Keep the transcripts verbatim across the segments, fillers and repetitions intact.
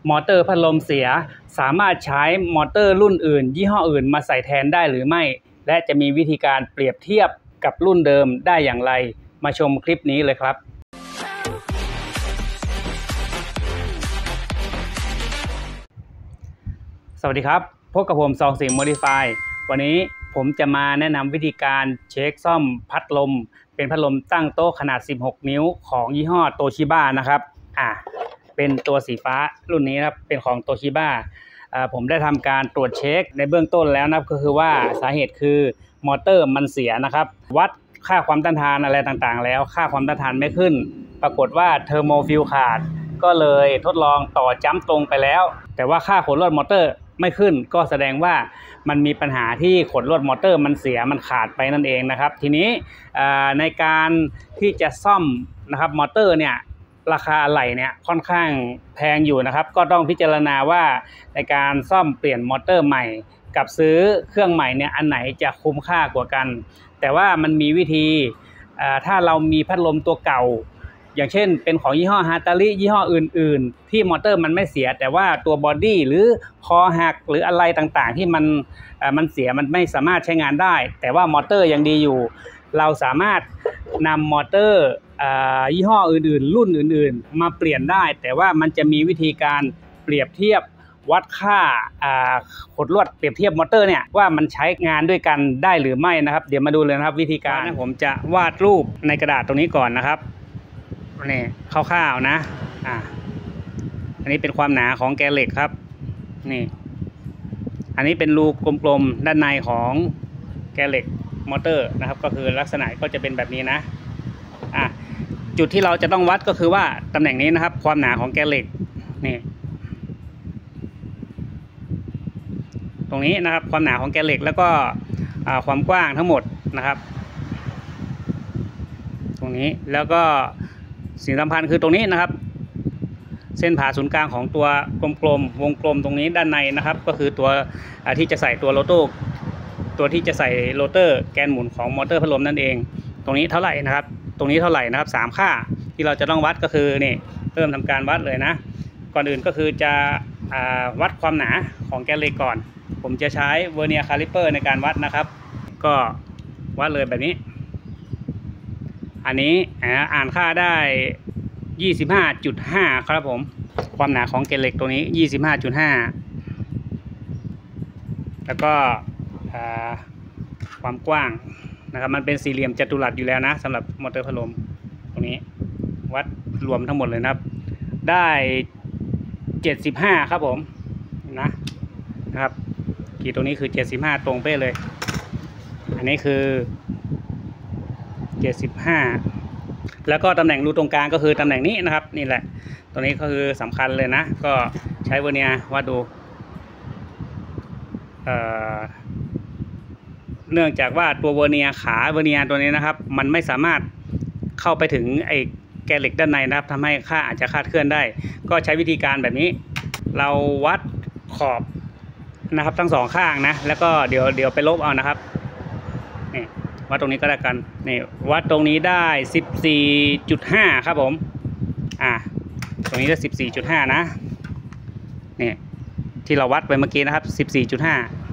มอเตอร์พัดลมเสียสามารถใช้มอเตอร์รุ่นอื่นยี่ห้ออื่นมาใส่แทนได้หรือไม่และจะมีวิธีการเปรียบเทียบกับรุ่นเดิมได้อย่างไรมาชมคลิปนี้เลยครับสวัสดีครับพบกับผมซองสิงห์โมดิฟายวันนี้ผมจะมาแนะนำวิธีการเช็คซ่อมพัดลมเป็นพัดลมตั้งโต๊ะขนาดสิบหกนิ้วของยี่ห้อโตชิบ้านะครับอ่าเป็นตัวสีฟ้ารุ่นนี้ครับเป็นของโตชิบ้าผมได้ทำการตรวจเช็คในเบื้องต้นแล้วนะก็คือว่าสาเหตุคือมอเตอร์มันเสียนะครับวัดค่าความต้านทานอะไรต่างๆแล้วค่าความต้านทานไม่ขึ้นปรากฏว่าเทอร์โมฟิลขาดก็เลยทดลองต่อจัมป์ตรงไปแล้วแต่ว่าค่าขนลวดมอเตอร์ไม่ขึ้นก็แสดงว่ามันมีปัญหาที่ขนลวดมอเตอร์มันเสียมันขาดไปนั่นเองนะครับทีนี้ในการที่จะซ่อมนะครับมอเตอร์เนี่ยราคาอะไหล่เนี่ยค่อนข้างแพงอยู่นะครับก็ต้องพิจารณาว่าในการซ่อมเปลี่ยนมอเตอร์ใหม่กับซื้อเครื่องใหม่เนี่ยอันไหนจะคุ้มค่ากว่ากันแต่ว่ามันมีวิธีถ้าเรามีพัดลมตัวเก่าอย่างเช่นเป็นของยี่ห้อฮาตาริยี่ห้ออื่นๆที่มอเตอร์มันไม่เสียแต่ว่าตัวบอดี้หรือคอหักหรืออะไรต่างๆที่มันมันเสียมันไม่สามารถใช้งานได้แต่ว่ามอเตอร์ยังดีอยู่เราสามารถนำมอเตอร์ยี่ห้ออื่นๆรุ่นอื่นๆมาเปลี่ยนได้แต่ว่ามันจะมีวิธีการเปรียบเทียบวัดค่าขดลวดเปรียบเทียบมอเตอร์เนี่ยว่ามันใช้งานด้วยกันได้หรือไม่นะครับเดี๋ยวมาดูเลยนะครับวิธีการนะผมจะวาดรูปในกระดาษตรงนี้ก่อนนะครับนี่คร่าวๆนะอ่าอันนี้เป็นความหนาของแกนเหล็กครับนี่อันนี้เป็นรูกลมๆด้านในของแกนเหล็กมอเตอร์นะครับก็คือลักษณะก็จะเป็นแบบนี้นะอ่ะจุดที่เราจะต้องวัดก็คือว่าตำแหน่งนี้นะครับความหนาของแกนเหล็กนี่ตรงนี้นะครับความหนาของแกนเหล็กแล้วก็ความกว้างทั้งหมดนะครับตรงนี้แล้วก็สิ่งสำคัญคือตรงนี้นะครับเส้นผ่าศูนย์กลางของตัวกลมๆวงกลมตรงนี้ด้านในนะครับก็คือตัวที่จะใส่ตัวโรโต้ตัวที่จะใส่โรเตอร์แกนหมุนของมอเตอร์พัดลมนั่นเองตรงนี้เท่าไหร่นะครับตรงนี้เท่าไหร่นะครับสามค่าที่เราจะต้องวัดก็คือนี่เริ่มทำการวัดเลยนะก่อนอื่นก็คือจะวัดความหนาของแกนเหล็กก่อนผมจะใช้เวอร์เนียร์คาลิเปอร์ในการวัดนะครับก็วัดเลยแบบนี้อันนี้อ่านค่าได้ ยี่สิบห้าจุดห้า ครับผมความหนาของแกนเหล็กตัวนี้ ยี่สิบห้าจุดห้า แล้วก็ความกว้างนะครับมันเป็นสี่เหลี่ยมจัตุรัสอยู่แล้วนะสำหรับมอเตอร์พัดลมตรงนี้วัดรวมทั้งหมดเลยนะครับได้เจ็ดสิบห้าครับผมนะนะครับขีดตรงนี้คือเจ็ดสิบห้าตรงเป๊ะเลยอันนี้คือเจ็ดสิบห้าแล้วก็ตำแหน่งรูตรงกลางก็คือตำแหน่งนี้นะครับนี่แหละตรงนี้ก็คือสำคัญเลยนะก็ใช้เวอร์เนียร์วัดดูเอ่อเนื่องจากว่าตัวเวอร์เนียร์ขาเวอร์เนียร์ตัวนี้นะครับมันไม่สามารถเข้าไปถึงไอ้แกนเหล็กด้านในนะครับทำให้ค่าอาจจะคลาดเคลื่อนได้ก็ใช้วิธีการแบบนี้เราวัดขอบนะครับทั้งสองข้างนะแล้วก็เดี๋ยวเดี๋ยวไปลบเอานะครับนี่วัดตรงนี้ก็ได้กันนี่วัดตรงนี้ได้ สิบสี่จุดห้า ครับผมอ่าตรงนี้ได้ สิบสี่จุดห้า นะนี่ที่เราวัดไปเมื่อกี้นะครับ สิบสี่จุดห้า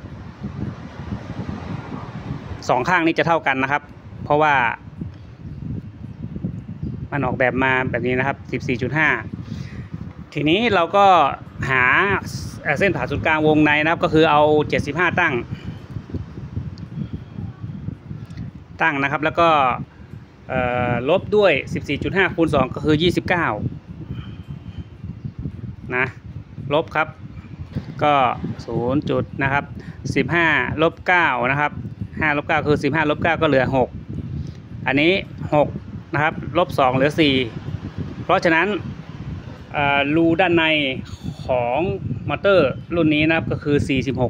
สองข้างนี้จะเท่ากันนะครับเพราะว่ามันออกแบบมาแบบนี้นะครับ สิบสี่จุดห้า ทีนี้เราก็หาเส้นผ่าศูนย์กลางวงในนะครับก็คือเอาเจ็ดสิบห้าตั้งตั้งนะครับแล้วก็ลบด้วย สิบสี่จุดห้า คูณสองก็คือยี่สิบเก้านะลบครับก็ศูนย์จุดนะครับสิบห้าลบเก้านะครับห้าลบเก้าคือสิบห้าลบเก้าก็เหลือหกอันนี้หกนะครับลบสองเหลือสี่เพราะฉะนั้นรูด้านในของมอเตอร์รุ่นนี้นะครับก็คือสี่สิบหก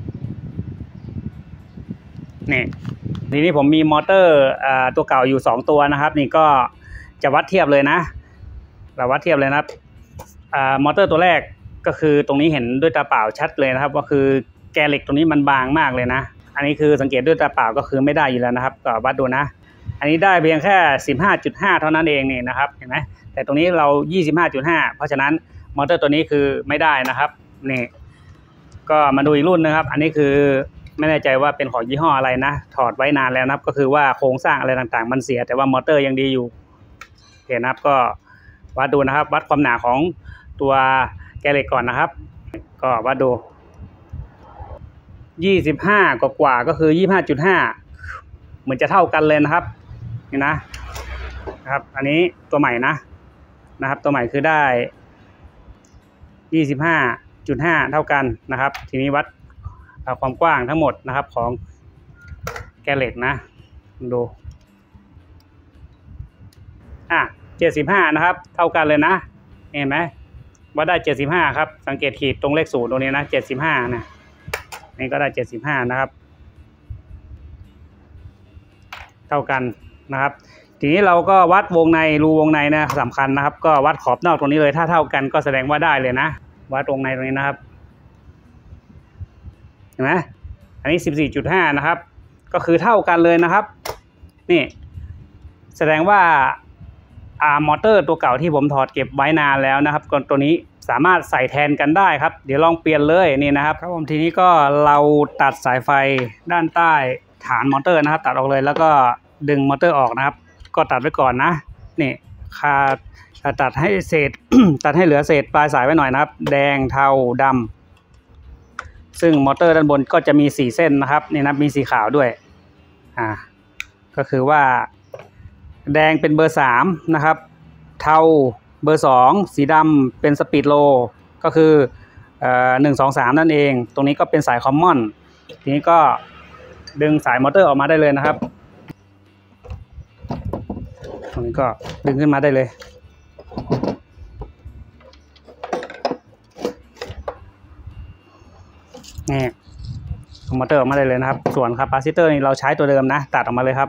นี่ทีนี้ผมมีมอเตอร์ตัวเก่าอยู่สองตัวนะครับนี่ก็จะวัดเทียบเลยนะเราวัดเทียบเลยนะครับมอเตอร์ตัวแรกก็คือตรงนี้เห็นด้วยตาเปล่าชัดเลยนะครับก็คือแกนเหล็กตรงนี้มันบางมากเลยนะอันนี้คือสังเกตด้วยตาเปล่าก็คือไม่ได้อยู่แล้วนะครับก็วัดดูนะอันนี้ได้เพียงแค่ สิบห้าจุดห้า เท่านั้นเองนี่นะครับเห็นไหมแต่ตรงนี้เรา ยี่สิบห้าจุดห้า เพราะฉะนั้นมอเตอร์ตัวนี้คือไม่ได้นะครับนี่ก็มาดูอีกรุ่นนะครับอันนี้คือไม่แน่ใจว่าเป็นของยี่ห้ออะไรนะถอดไว้นานแล้วนะครับก็คือว่าโครงสร้างอะไรต่างๆมันเสียแต่ว่ามอเตอร์ยังดีอยู่โอเคนะครับก็วัดดูนะครับวัดความหนาของตัวแกนเหล็กก่อนนะครับก็วัดดูยี่สิบห้ากว่าๆก็คือ ยี่สิบห้าจุดห้า เหมือนจะเท่ากันเลยนะครับนี่นะนะครับอันนี้ตัวใหม่นะนะครับตัวใหม่คือได้ ยี่สิบห้าจุดห้า เท่ากันนะครับทีนี้วัดความกว้างทั้งหมดนะครับของแกนเหล็กนะดูอ่ะเจ็ดสิบห้านะครับเท่ากันเลยนะเห็นไหมวัดได้เจ็ดสิบห้าครับสังเกตขีดตรงเลขศูนย์ตรงนี้นะเจ็ดสิบห้านะนี่ก็ได้เจ็ดสิบห้านะครับเท่ากันนะครับทีนี้เราก็วัดวงในรูวงในนะสำคัญนะครับก็วัดขอบนอกตรงนี้เลยถ้าเท่ากันก็แสดงว่าได้เลยนะวัดวงในตรงนี้นะครับเห็นไหมอันนี้ สิบสี่จุดห้า นะครับก็คือเท่ากันเลยนะครับนี่แสดงว่าอ่ามอเตอร์ตัวเก่าที่ผมถอดเก็บไว้นานแล้วนะครับก็ตัวนี้สามารถใส่แทนกันได้ครับเดี๋ยวลองเปลี่ยนเลยนี่นะครับครับผมทีนี้ก็เราตัดสายไฟด้านใต้ฐานมอเตอร์นะครับตัดออกเลยแล้วก็ดึงมอเตอร์ออกนะครับก็ตัดไว้ก่อนนะนี่คาตัดให้เศษ ตัดให้เหลือเศษปลายสายไว้หน่อยนะครับแดงเทาดำซึ่งมอเตอร์ด้านบนก็จะมีสี่เส้นนะครับนี่นะมีสีขาวด้วยอ่าก็คือว่าแดงเป็นเบอร์สามนะครับเทาเบอร์สองสีดำเป็นสปีดโลก็คือเอ่อหนึ่งสองสามนั่นเองตรงนี้ก็เป็นสายคอมมอนทีนี้ก็ดึงสายมอเตอร์ออกมาได้เลยนะครับตรงนี้ก็ดึงขึ้นมาได้เลยนี่มอเตอร์ออกมาได้เลยนะครับส่วนคาปาซิเตอร์นี่เราใช้ตัวเดิมนะตัดออกมาเลยครับ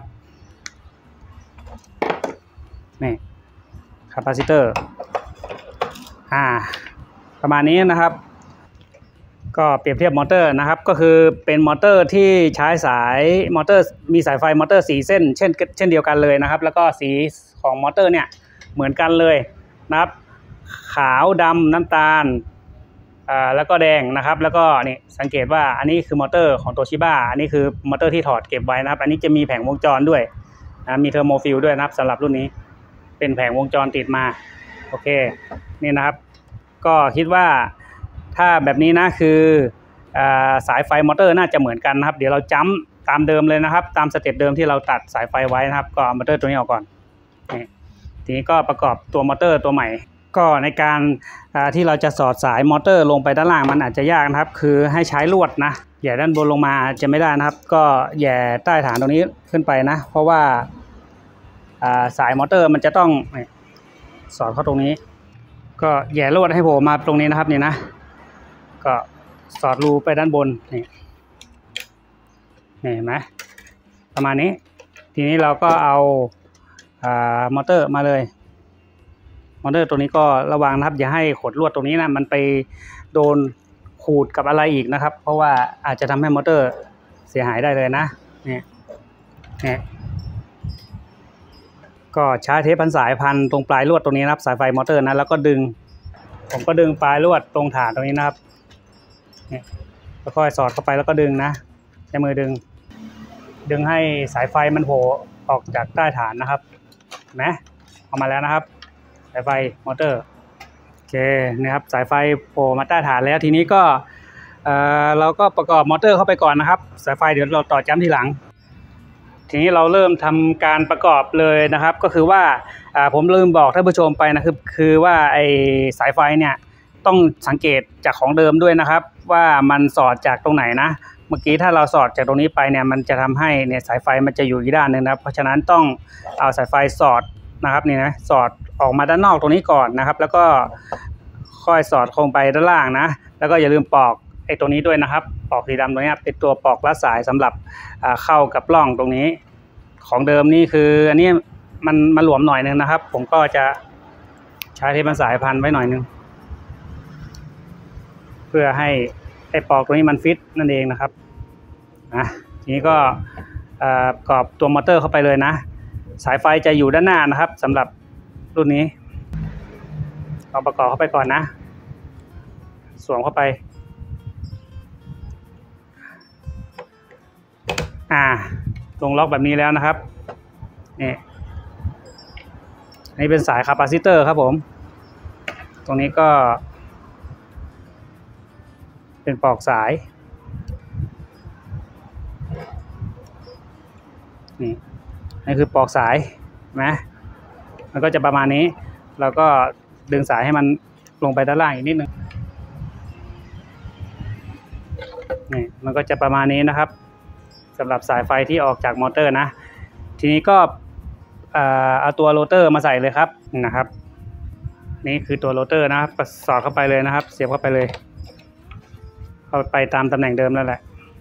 นี่คาปาซิเตอร์อ่าประมาณนี้นะครับก็เปรียบเทียบมอเตอร์นะครับก็คือเป็นมอเตอร์ที่ใช้สายมอเตอร์มีสายไฟมอเตอร์สีเส้นเช่นเช่นเดียวกันเลยนะครับแล้วก็สีของมอเตอร์เนี่ยเหมือนกันเลยนะครับขาวดำน้ำตาลอ่าแล้วก็แดงนะครับแล้วก็นี่สังเกตว่าอันนี้คือมอเตอร์ของโตชิบ้าอันนี้คือมอเตอร์ที่ถอดเก็บไว้นะครับอันนี้จะมีแผงวงจรด้วยนะมีเทอร์โมฟิลด้วยนะครับสำหรับรุ่นนี้เป็นแผงวงจรติดมาโอเคนี่นะครับก็คิดว่าถ้าแบบนี้นะคือสายไฟมอเตอร์น่าจะเหมือนกันนะครับเดี๋ยวเราจัมป์ตามเดิมเลยนะครับตามสเต็ปเดิมที่เราตัดสายไฟไว้นะครับก็เอามอเตอร์ตัวนี้ออกก่อนทีนี้ก็ประกอบตัวมอเตอร์ตัวใหม่ก็ในการที่เราจะสอดสายมอเตอร์ลงไปด้านล่างมันอาจจะยากนะครับคือให้ใช้ลวดนะแย่ด้านบนลงมาจะไม่ได้นะครับก็แย่ใต้ฐานตรงนี้ขึ้นไปนะเพราะว่าสายมอเตอร์มันจะต้องสอดเข้าตรงนี้ก็แย่ลวดให้โผล่มาตรงนี้นะครับนี่นะก็สอดรูไปด้านบนนี่เห็นไหมประมาณนี้ทีนี้เราก็เอาอ่ามอเตอร์มาเลยมอเตอร์ตัวนี้ก็ระวังนะครับอย่าให้ขดลวดตรงนี้นะมันไปโดนขูดกับอะไรอีกนะครับเพราะว่าอาจจะทำให้มอเตอร์เสียหายได้เลยนะนี่นี่ก็ใช้เทปพันสายพันตรงปลายลวดตรงนี้นะครับสายไฟมอเตอร์นะแล้วก็ดึงผมก็ดึงปลายลวดตรงฐานตรงนี้นะครับนี่ค่อยๆสอดเข้าไปแล้วก็ดึงนะใช้มือดึงดึงให้สายไฟมันโผล่ออกจากใต้ฐานนะครับเห็นไหมออกมาแล้วนะครับสายไฟมอเตอร์โอเคนะครับสายไฟโผล่มาใต้ฐานแล้วทีนี้ก็เอ่อเราก็ประกอบมอเตอร์เข้าไปก่อนนะครับสายไฟเดี๋ยวเราต่อจ้ำทีหลังทีนี้เราเริ่มทำการประกอบเลยนะครับก็คือว่าผมลืมบอกท่านผู้ชมไปนะคือคือว่าไอสายไฟเนี่ยต้องสังเกตจากของเดิมด้วยนะครับว่ามันสอดจากตรงไหนนะเมื่อกี้ถ้าเราสอดจากตรงนี้ไปเนี่ยมันจะทำให้เนี่ยสายไฟมันจะอยู่อีกด้านหนึ่งนะครับเพราะฉะนั้นต้องเอาสายไฟสอดนะครับนี่นะสอดออกมาด้านนอกตรงนี้ก่อนนะครับแล้วก็ค่อยสอดลงไปด้านล่างนะแล้วก็อย่าลืมปอกไอ้ตัวนี้ด้วยนะครับปอกสีดำตรงนี้เป็นตัวปอกลัดสายสำหรับเข้ากับร่องตรงนี้ของเดิมนี่คืออันนี้มันมาหลวมหน่อยนึงนะครับผมก็จะใช้เทปสายพันไว้หน่อยนึงเพื่อให้ไอ้ปอกตรงนี้มันฟิตนั่นเองนะครับนะทีนี้ก็ประกอบตัวมอเตอร์เข้าไปเลยนะสายไฟจะอยู่ด้านหน้านะครับสำหรับรุ่นนี้เราประกอบเข้าไปก่อนนะสวมเข้าไปอ่าลงล็อกแบบนี้แล้วนะครับนี่นี่เป็นสายคาปาซิเตอร์ครับผมตรงนี้ก็เป็นปลอกสายนี่นี่คือปลอกสายนะมันก็จะประมาณนี้เราก็ดึงสายให้มันลงไปด้านล่างอีกนิดนึงนี่มันก็จะประมาณนี้นะครับสำหรับสายไฟที่ออกจากมอเตอร์นะทีนี้ก็เอาตัวโรเตอร์มาใส่เลยครับนะครับนี่คือตัวโรเตอร์นะครับสอดเข้าไปเลยนะครับเสียบเข้าไปเลยเข้าไปตามตำแหน่งเดิมแล้วแหละ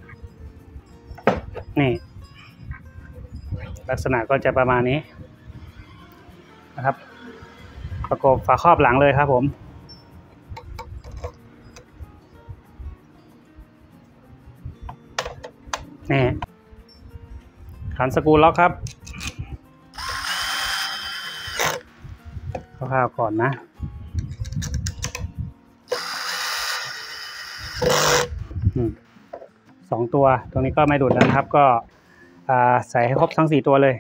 นี่ลักษณะก็จะประมาณนี้นะครับประกบฝาครอบหลังเลยครับผมนี่ขันสกรูล็อกครับคร่าวๆก่อนนะสองตัวตรงนี้ก็ไม่ดุดแล้วนะครับก็ใส่ให้ครบทั้งสี่ตัวเลย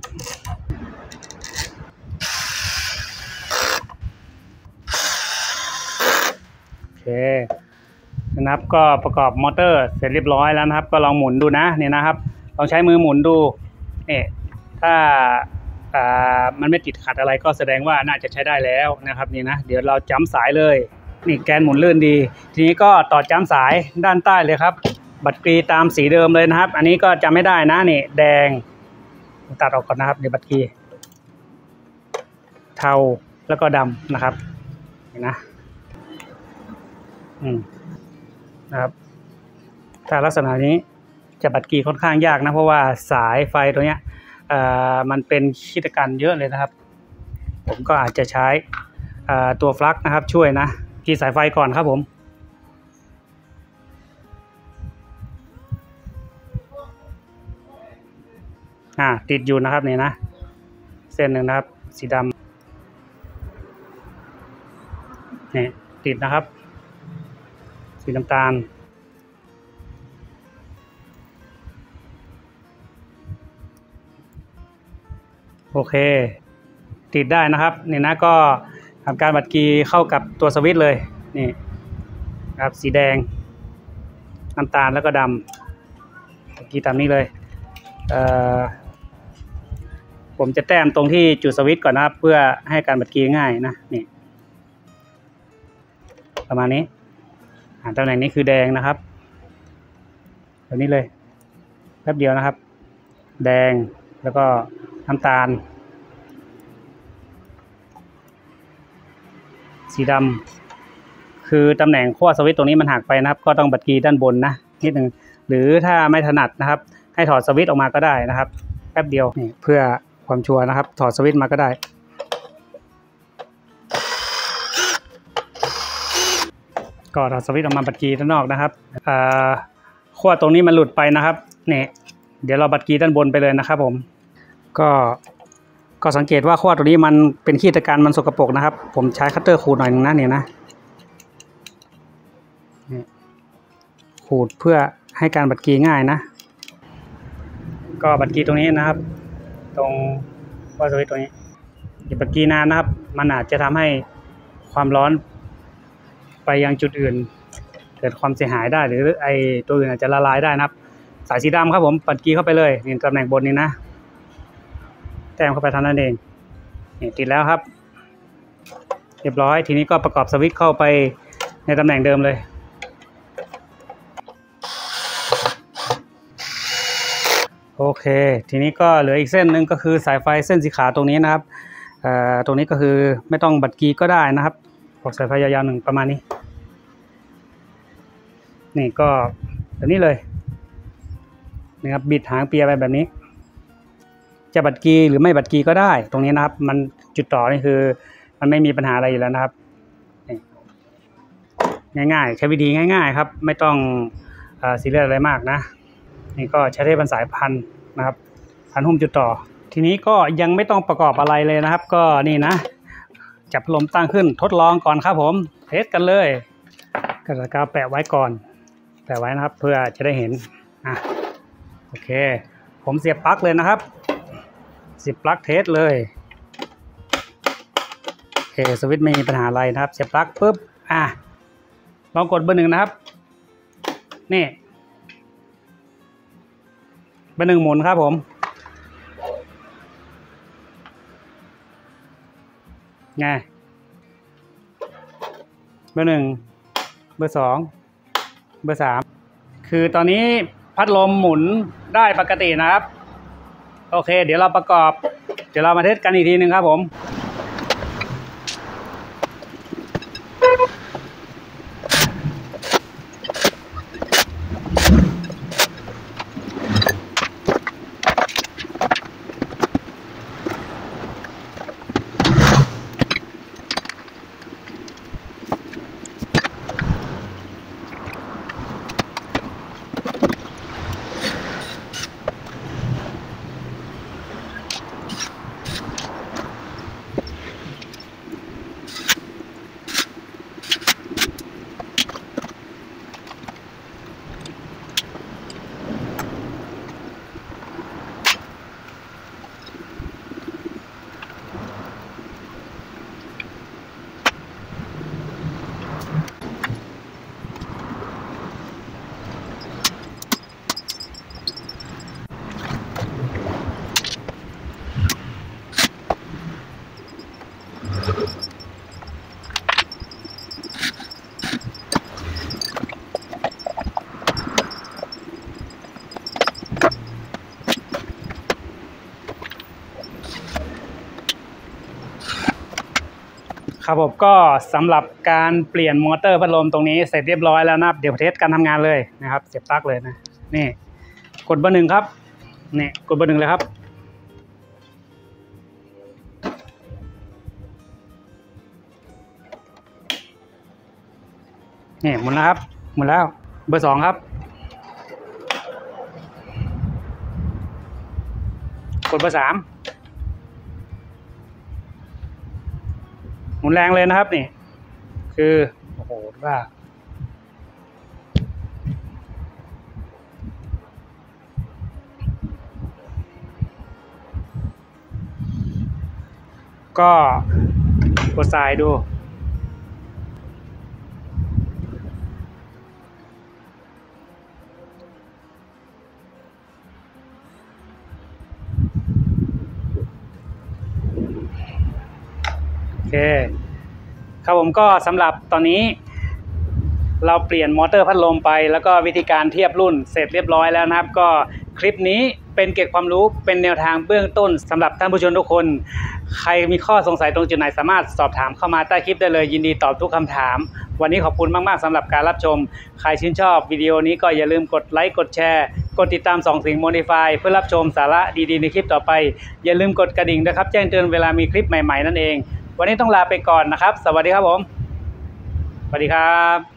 โอเคนะครับก็ประกอบมอเตอร์เสร็จเรียบร้อยแล้วนะครับก็ลองหมุนดูนะนี่นะครับลองใช้มือหมุนดูนี่ถ้ามันไม่ติดขัดอะไรก็แสดงว่าน่าจะใช้ได้แล้วนะครับนี่นะเดี๋ยวเราจ้ำสายเลยนี่แกนหมุนลื่นดีทีนี้ก็ต่อจ้ำสายด้านใต้เลยครับบัตรกรีตามสีเดิมเลยนะครับอันนี้ก็จำไม่ได้นะนี่แดงตัดออกก่อนนะครับเดี๋ยวบัตรกรีเทาแล้วก็ดำนะครับนี่นะอืมนะครับถ้าลักษณะนี้จะบัตรกรีค่อนข้างยากนะเพราะว่าสายไฟตัวเนี้ยเอ่อมันเป็นขีดกันเยอะเลยนะครับผมก็อาจจะใช้ตัวฟลั๊กนะครับช่วยนะกรีสายไฟก่อนครับผมอ่าติดอยู่นะครับนี่นะเส้นหนึ่งนะครับสีดำนี่ติดนะครับสีน้ำตาลโอเคติดได้นะครับนี่นะก็ทำการบัดกรีเข้ากับตัวสวิตช์เลยนี่ครับสีแดงน้ำตาลแล้วก็ดำบัดกรีตามนี้เลยเอ่อผมจะแต้มตรงที่จุดสวิตช์ก่อนนะครับเพื่อให้การบัดกรีง่ายนะนี่ประมาณนี้ตำแหน่งนี้คือแดงนะครับแบบนี้เลยแป๊บเดียวนะครับแดงแล้วก็น้ำตาลสีดำคือตำแหน่งขั้วสวิตช์ตรงนี้มันหักไปนะครับก็ต้องบัดกรีด้านบนนะนิดนึงหรือถ้าไม่ถนัดนะครับให้ถอดสวิตช์ออกมาก็ได้นะครับแป๊บเดียวนี่เพื่อความชัวร์นะครับถอดสวิตช์มาก็ได้ก็ถอดสวิตช์ออกมาบัดกรีด้านนอกนะครับขั้วตรงนี้มันหลุดไปนะครับนี่เดี๋ยวเราบัดกรีด้านบนไปเลยนะครับผมก็ก็สังเกตว่าขั้วตัวนี้มันเป็นขี้ตะการมันสกปรกนะครับผมใช้คัตเตอร์ขูดหน่อยนึงนะเนี่ยนะขูดเพื่อให้การบัดกรีง่ายนะก็บัดกรีตรงนี้นะครับตรงขั้วสวิตช์ตรงนี้อย่าบัดกรีนานนะครับมันอาจจะทำให้ความร้อนไปยังจุดอื่นเกิดความเสียหายได้หรือไอตัวอื่นอาจจะละลายได้นะครับสายสีดำครับผมบัดกรีเข้าไปเลยนี่ตำแหน่งบนนี้นะแต้มเข้าไปเท่านั้นเองนี่ติดแล้วครับเรียบร้อยทีนี้ก็ประกอบสวิตช์เข้าไปในตำแหน่งเดิมเลยโอเคทีนี้ก็เหลืออีกเส้นหนึ่งก็คือสายไฟเส้นสีขาวตรงนี้นะครับเอ่อตรงนี้ก็คือไม่ต้องบัดกรีก็ได้นะครับปลอกสายไฟยาวๆหนึ่งประมาณนี้นี่ก็แบบนี้เลยนะครับบิดหางเปียไปแบบนี้จะบัดกรีหรือไม่บัดกรีก็ได้ตรงนี้นะครับมันจุดต่อนี่คือมันไม่มีปัญหาอะไรอยู่แล้วนะครับง่ายๆใช้วิธีง่ายๆครับไม่ต้องซีเรียสอะไรมากนะนี่ก็ใช้ได้เป็นสายพันนะครับพันหุ้มจุดต่อทีนี้ก็ยังไม่ต้องประกอบอะไรเลยนะครับก็นี่นะจับพัดลมตั้งขึ้นทดลองก่อนครับผมเทสกันเลยกระดาษกาวแปะไว้ก่อนแปะไว้นะครับเพื่อจะได้เห็นอ่ะโอเคผมเสียบปลั๊กเลยนะครับเสียบปลั๊กเทสเลยโอเคสวิตช์ไม่มีปัญหาอะไรนะครับเสียบปลั๊กปุ๊บอ่ะลองกดเบอร์หนึ่งนะครับนี่เบอร์หนึ่งหมุนครับผมไงเบอร์หนึ่งเบอร์สองเบอร์สามคือตอนนี้พัดลมหมุนได้ปกตินะครับโอเคเดี๋ยวเราประกอบเดี๋ยวเรามาเทสกันอีกทีหนึ่งครับผมครับผมก็สำหรับการเปลี่ยนมอเตอร์พัดลมตรงนี้เสร็จเรียบร้อยแล้วนะครับเดี๋ยวเทสการทำงานเลยนะครับเสียบปลั๊กเลยนะนี่กดเบอร์หนึ่งครับนี่กดเบอร์หนึ่งเลยครับนี่หมุนแล้วครับหมุนแล้วเบอร์สองครับกดเบอร์สามหมุนแรงเลยนะครับนี่คือโอ้โหว่าก็กดสายดูโอเคครับผมก็สำหรับตอนนี้เราเปลี่ยนมอเตอร์พัดลมไปแล้วก็วิธีการเทียบรุ่นเสร็จเรียบร้อยแล้วนะครับก็คลิปนี้เป็นเก็บความรู้เป็นแนวทางเบื้องต้นสำหรับท่านผู้ชมทุกคนใครมีข้อสงสัยตรงจุดไหนสามารถสอบถามเข้ามาใต้คลิปได้เลยยินดีตอบทุกคำถามวันนี้ขอบคุณมากๆสำหรับการรับชมใครชื่นชอบวิดีโอนี้ก็อย่าลืมกดไลค์กดแชร์กดติดตามสองสิงห์โมดิฟายเพื่อรับชมสาระดีๆในคลิปต่อไปอย่าลืมกดกระดิ่งนะครับแจ้งเตือนเวลามีคลิปใหม่ๆนั่นเองวันนี้ต้องลาไปก่อนนะครับสวัสดีครับผมสวัสดีครับ